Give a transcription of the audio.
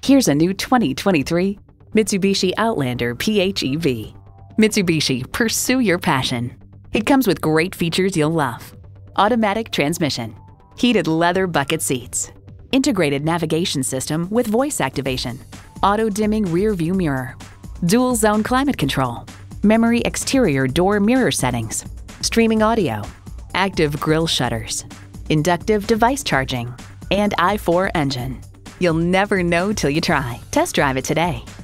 Here's a new 2023 Mitsubishi Outlander PHEV. Mitsubishi, pursue your passion. It comes with great features you'll love. Automatic transmission, heated leather bucket seats, integrated navigation system with voice activation, auto-dimming rear view mirror, dual zone climate control, memory exterior door mirror settings, streaming audio, active grille shutters, inductive device charging, and i4 engine. You'll never know till you try. Test drive it today.